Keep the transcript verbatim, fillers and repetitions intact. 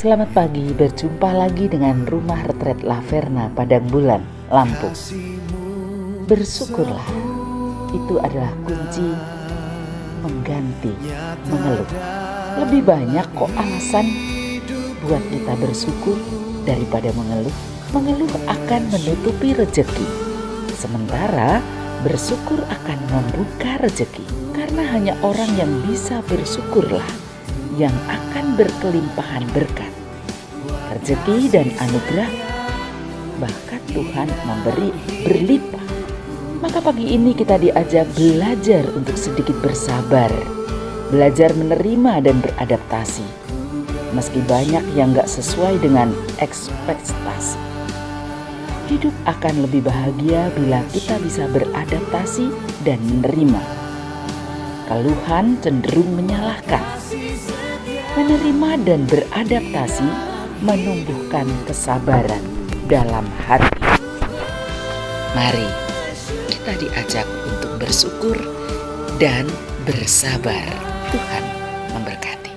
Selamat pagi, berjumpa lagi dengan Rumah Retret Laverna Padang Bulan, Lampung. Bersyukurlah, itu adalah kunci mengganti mengeluh. Lebih banyak kok alasan buat kita bersyukur daripada mengeluh. Mengeluh akan menutupi rezeki, sementara bersyukur akan membuka rezeki. Karena hanya orang yang bisa bersyukurlah yang akan berkelimpahan berkat, rezeki dan anugerah, bahkan Tuhan memberi berlimpah. Maka pagi ini kita diajak belajar untuk sedikit bersabar, belajar menerima dan beradaptasi. Meski banyak yang gak sesuai dengan ekspektasi. Hidup akan lebih bahagia bila kita bisa beradaptasi dan menerima. Keluhan cenderung menyalahkan. Menerima dan beradaptasi menumbuhkan kesabaran dalam hati. Mari kita diajak untuk bersyukur dan bersabar. Tuhan memberkati.